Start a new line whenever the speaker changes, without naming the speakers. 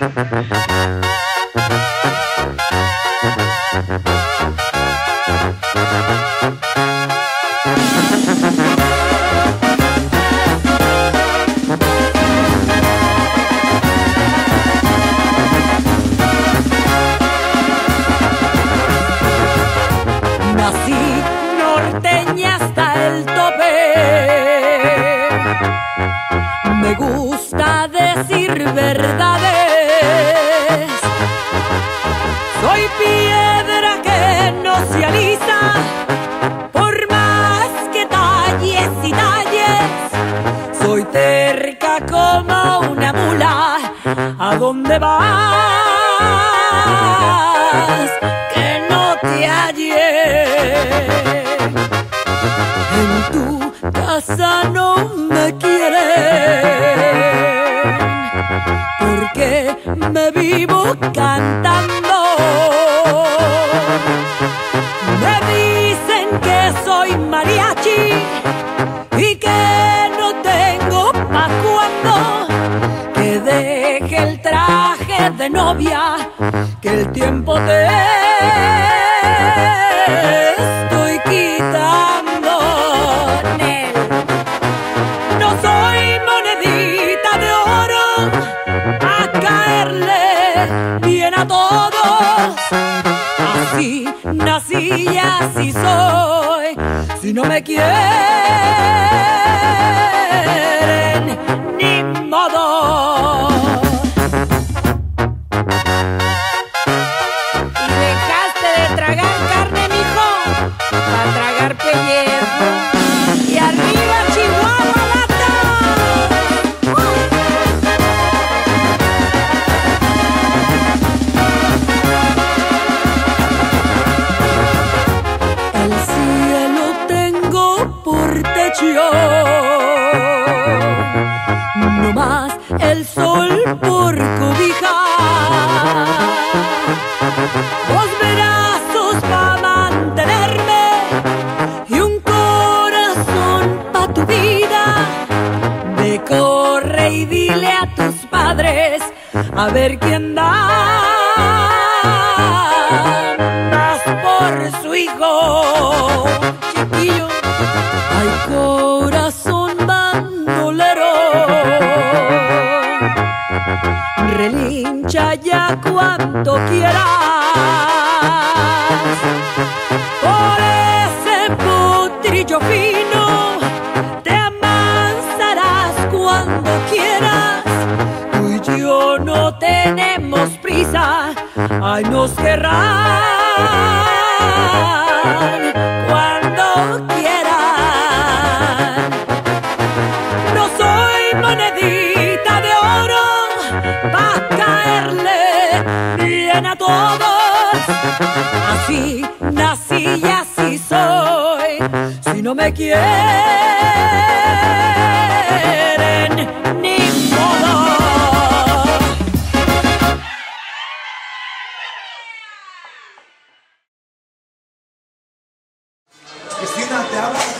Nací norteña hasta el tope. Me gusta decir verdades. Soy piedra que no se alisa, por más que talles y talles. Soy terca como una mula. ¿A dónde vas? Que no te hallé. En tu casa no me quieren, porque me vivo cantando. Me dicen que soy mariachi y que no tengo pa' cuando, que deje el traje de novia, que el tiempo te estoy quitando. No soy monedita de oro a caerle bien a todos. Así nací y así soy. Si no me quieren, ni modo.
Y dejaste de tragar carne, mijo, para tragar pellejo. Y arriba Chihuahua, lata.
El cielo tengo por techo, no más el sol por cobija. Dos brazos pa' mantenerme y un corazón pa' tu vida. Ve, corre y dile a tus padres a ver quién da más por su hijo. Chiquillo, ay, corazón bandolero, relincha ya cuanto quieras. Por ese potrillo fino te amansarás cuando quieras. Tú y yo no tenemos prisa, ay, nos querrán cuando quieran. No soy monedita de oro pa' caerle bien a todos. Así nací y así soy. Si no me quieren, ni modo.
Cristina, te habla.